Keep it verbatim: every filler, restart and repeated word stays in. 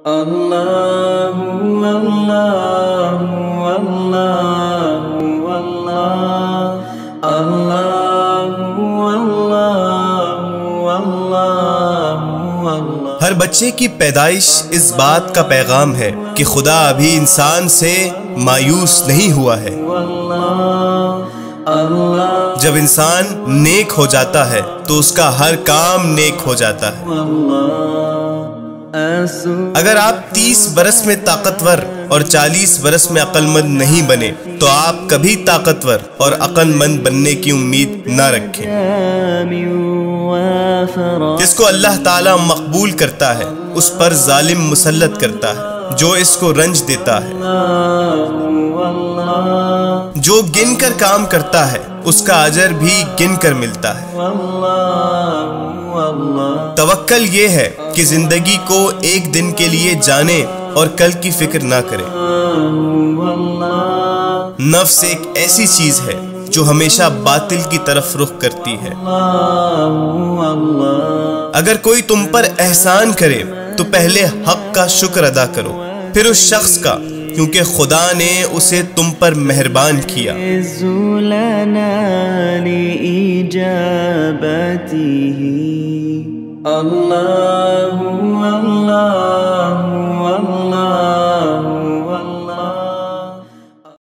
اللہ اللہ اللہ اللہ اللہ۔ ہر بچے کی پیدائش اس بات کا پیغام ہے کہ خدا ابھی انسان سے مایوس نہیں ہوا ہے۔ جب انسان نیک ہو جاتا ہے تو اس کا ہر کام نیک ہو جاتا ہے۔ اگر آپ تیس برس میں طاقتور اور چالیس برس میں عقل مند نہیں بنے تو آپ کبھی طاقتور اور عقل مند بننے کی امید نہ رکھیں۔ جس کو اللہ تعالیٰ مقبول کرتا ہے اس پر ظالم مسلط کرتا ہے جو اس کو رنج دیتا ہے۔ جو گن کر کام کرتا ہے اس کا اجر بھی گن کر ملتا ہے۔ توکل یہ ہے کہ زندگی کو ایک دن کے لیے جانے اور کل کی فکر نہ کرے۔ نفس ایک ایسی چیز ہے جو ہمیشہ باطل کی طرف رخ کرتی ہے۔ اگر کوئی تم پر احسان کرے تو پہلے حق کا شکر ادا کرو، پھر اس شخص کا، کیونکہ خدا نے اسے تم پر مہربان کیا۔ اللہ اللہ